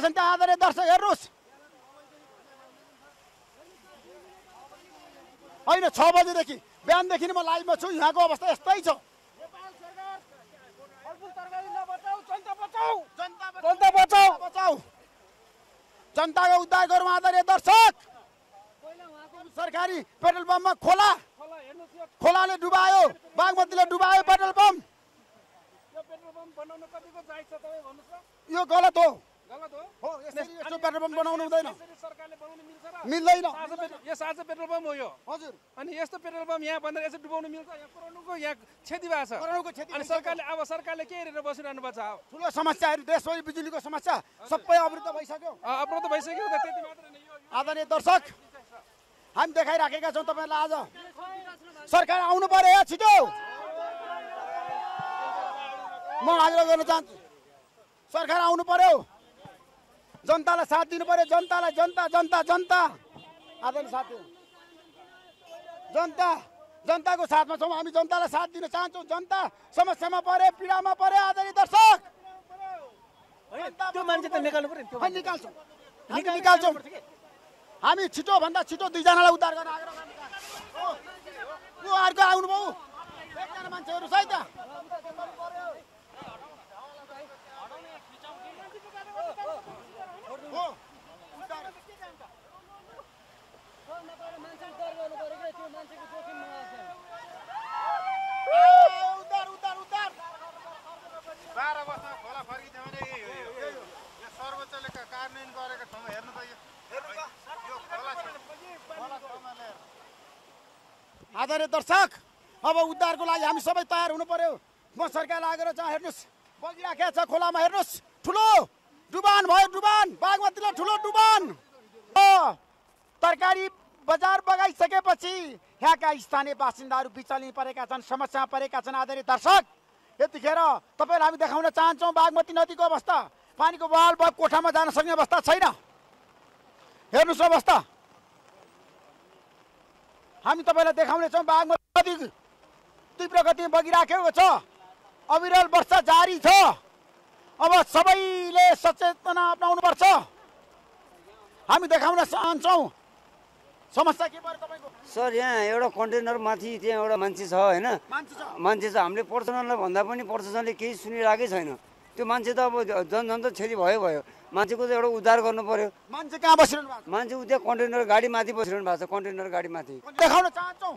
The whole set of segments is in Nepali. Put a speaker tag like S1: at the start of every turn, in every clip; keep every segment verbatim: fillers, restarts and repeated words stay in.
S1: त्यहाँ आदरणीय दर्शक हेर्नुहोस् होइन छ बजेदेखि बिहानदेखि म लाइभमा छु यहाँको अवस्था यस्तै छ जनताको उद्धार गरौँ आदरणीय दर्शक सरकारी पेट्रोल पम्पमा खोला खोलाले डुबायो बागमतीले डुबायो पेट्रोल पम्प यो गलत हो हो यसरी यस्तो पेट्रोल पम्प बनाउनु हुँदैन मिल्दैन
S2: यो साझा पेट्रोल पम्प हो यो
S1: हजुर
S2: अनि यस्तो पेट्रोल पम्प यहाँ भन्दा यसरी डुबाउनु मिल्छ यहाँ करोडको यहाँ क्षति भएको छ
S1: करोडको क्षति
S2: अनि सरकारले अब सरकारले के हेरेर बसिरहनु पर्छ
S1: ठुलो समस्याहरू देशभरि बिजुलीको समस्या सबै अवरुद्ध भइसक्यो
S2: अवरुद्ध भइसक्यो त्यति मात्र नै
S1: आदरणीय दर्शक हामी देखाइराखेका छौँ तपाईँलाई आज सरकार आउनु पर्यो यहाँ छिटो म आग्रह गर्न चाहन्छु सरकार आउनु पर्यो जनतालाई साथ दिनु पर्यो जनतालाई जनता जनता जनता आदरणीय साथी जनता जनताको साथमा छौँ हामी जनतालाई साथ दिन चाहन्छौँ जनता समस्यामा परे पीडामा परे आदरणीय दर्शक
S2: त्यो मान्छे त निकाल्नु पर्यो
S1: निकाल्छौँ हामी निकाल्छौँ हामी छिटो भन्दा छिटो दुईजनालाई उद्धार गर्न आग्रह गर्छौँ अर्को आउनुभयो एकजना मान्छेहरू छ है त उद्धार उद्धार उद्धार
S3: बाह्र वर्षमा खोला फर्किन्छ भने यो सर्वोच्चले कार्यान्वयन गरेको ठाउँमा हेर्नु त यो खोला
S1: आदरणीय दर्शक अब उद्धारको लागि हामी सबै तयार हुनु पर्यो म सरकारलाई आग्रह छ हेर्नुहोस् बगिराखेको छ खोलामा हेर्नुहोस् ठुलो डुबान भयो डुबान बागमतीले ठुलो डुबान तरकारी बजार बगाइसकेपछि यहाँका स्थानीय बासिन्दाहरू विचलित परेका छन् समस्यामा परेका छन् आदरणीय दर्शक यतिखेर तपाईँलाई हामी देखाउन चाहन्छौँ बागमती नदीको अवस्था पानीको बहाल भयो कोठामा जान सक्ने अवस्था छैन हेर्नुहोस् अवस्था हामी तपाईँलाई देखाउनेछौँ बागमती नदी तीव्र गतिमा बगिराखेको छ अविरल वर्षा जारी छ अब सबैले सचेतना अपनाउनुपर्छ हामी देखाउन चाहन्छौँ समस्या के भयो तपाईको
S4: सर यहाँ एउटा कन्टेनर माथि त्यहाँ एउटा मान्छे छ हैन मान्छे छ हामीले पर्सनललाई भन्दा पनि पर्सनलले केही सुनिरहेकै छैन त्यो मान्छे त अब जनजन त छेली भयो भयो मान्छेको त एउटा उद्धार गर्नु पर्यो
S1: मान्छे कहाँ बसिरहनु भएको
S4: मान्छे उता कन्टेनर गाडी माथि बसिरहनु भएको छ कन्टेनर गाडी माथि
S1: देखाउन चाहन्छौँ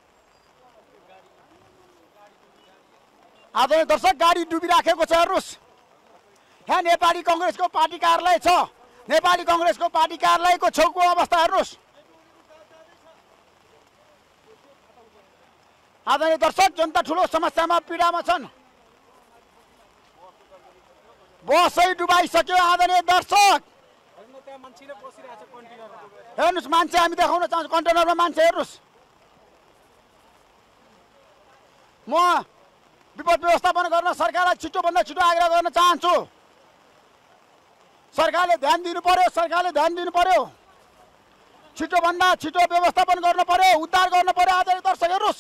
S1: आदरणीय दर्शक गाडी डुबिराखेको छ हेर्नुहोस् यहाँ नेपाली कङ्ग्रेसको पार्टी कार्यालय छ नेपाली कङ्ग्रेसको पार्टी कार्यालयको छेउको अवस्था हेर्नुहोस् आदरणीय दर्शक जनता ठुलो समस्यामा पीडामा छन् बसै डुबाइसक्यो आदरणीय दर्शक हेर्नुहोस् मान्छे हामी देखाउन चाहन्छौँ कन्टेनरमा मान्छे हेर्नुहोस् म विपद व्यवस्थापन गर्न सरकारलाई छिटोभन्दा छिटो आग्रह गर्न चाहन्छु सरकारले ध्यान दिनु पर्यो सरकारले ध्यान दिनु पर्यो छिटोभन्दा छिटो व्यवस्थापन गर्नु पर्यो उद्धार गर्नु पर्यो आदरणीय दर्शक हेर्नुहोस्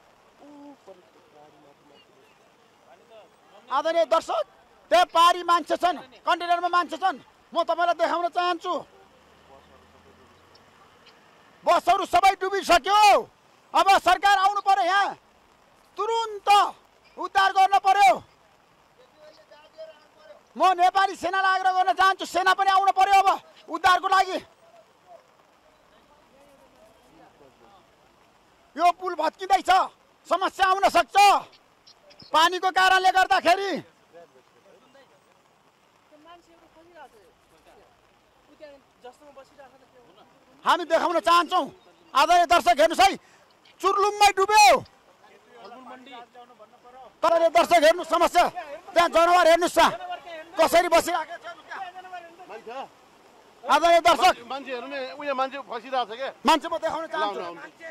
S1: आदरणीय दर्शक त्यहाँ पारी मान्छे छन् कन्टेनरमा मान्छे छन् म तपाईँलाई देखाउन चाहन्छु बसहरू सबै डुबिसक्यो अब सरकार आउनु पर्यो यहाँ तुरुन्त उद्धार गर्न पर्यो म नेपाली सेनालाई आग्रह गर्न चाहन्छु सेना पनि आउनु पर्यो अब उद्धारको लागि यो पुल भत्किँदैछ समस्या आउन सक्छ पानीको कारणले गर्दाखेरि हामी देखाउन चाहन्छौँ आदरणीय दर्शक हेर्नुहोस् है चुर्लुममै डुब्यो आदरणीय दर्शक हेर्नु समस्या त्यहाँ जनावर हेर्नुहोस् न कसरी बसिरहेको छ आदरणीय दर्शक
S3: मान्छेहरू नै उयो मान्छे फसिरहेको छ के
S1: मान्छे म देखाउन चाहन्छु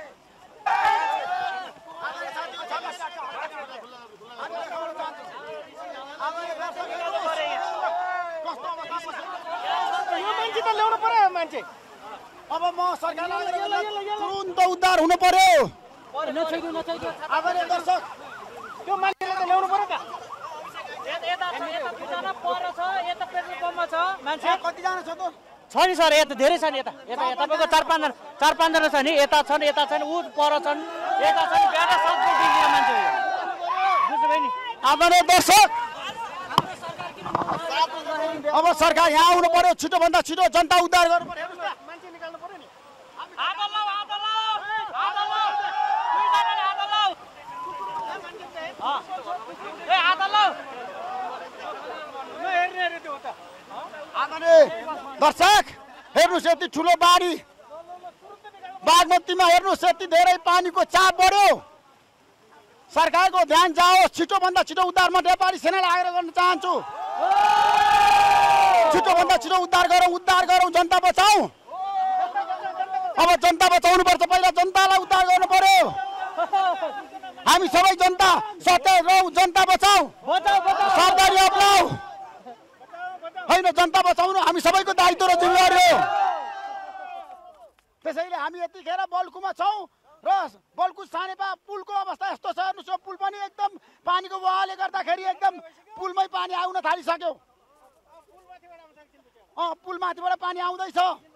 S2: मान्छे त ल्याउनु पर्यो मान्छे
S1: अब म सरकारलाई तुरुन्त उद्धार हुनु पर्यो आदरणीय दर्शक
S2: त्यो मान्छेलाई त ल्याउनु पर्यो त
S1: कतिजना छ त
S5: छ नि सर यता धेरै छ नि यता यता तपाईँको चार पाँचजना चार पाँचजना छ नि यता छन् यता छन् ऊ पर छन् यता छन् बिहान सबै दिने मान्छे हो बुझ्नुभयो नि
S1: आदरणीय दर्शक अब सरकार यहाँ आउनु पर्यो छिटोभन्दा छिटो जनता उद्धार गर्नु पर्यो मान्छे निकाल्नु पर्यो नि आदरणीय दर्शक हेर्नुहोस् यति ठुलो बाढी बागमतीमा हेर्नुहोस् यति धेरै पानीको चाप बढ्यो सरकारको ध्यान जाओस् छिटोभन्दा छिटो उद्धार म नेपाली सेनालाई आग्रह गर्न चाहन्छु छिटोभन्दा छिटो उद्धार गरौँ उद्धार गरौँ जनता बचाऊ अब जनता बचाउनु पर्छ पहिला जनतालाई उद्धार गर्नु पर्यो हामी सबै जनता सचेत रहौँ जनता बचाऊ सावधानी अपनाऊ होइन जनता बचाउनु हामी सबैको दायित्व र जिम्मेवारी हो त्यसैले हामी यतिखेर बल्कुमा छौँ र बल्कु सानेपा पुलको अवस्था यस्तो छ हेर्नुहोस् यो पुल पनि एकदम पानीको बहावले गर्दाखेरि एकदम पुलमै पानी आउन थालिसक्यो अँ पुल माथिबाट पानी आउँदैछ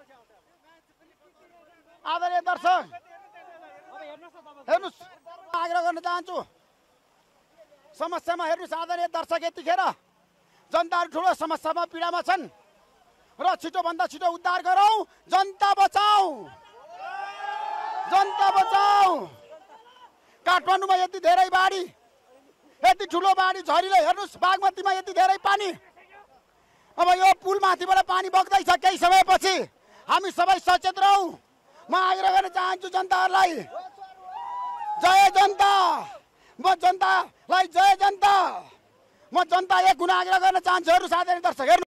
S1: आदरणीय दर्शक हेर्नुहोस् आग्रह गर्न चाहन्छु समस्यामा हेर्नुहोस् आदरणीय दर्शक यतिखेर जनताहरू ठुलो समस्यामा पीडामा छन् र छिटोभन्दा छिटो उद्धार गरौँ जनता बचाऊ जनता बचाऊ काठमाडौँमा यति धेरै बाढी यति ठुलो बाढी झरीले हेर्नुहोस् बागमतीमा यति धेरै पानी अब यो पुल माथिबाट पानी बग्दैछ केही समयपछि हामी सबै सचेत रहौँ म आग्रह गर्न चाहन्छु जनताहरूलाई जय जनता म जनतालाई जय जनता म जनता एक गुण आग्रह गर्न चाहन्छु हेर्नुहोस् आदरणीय दर्शक हेर्नु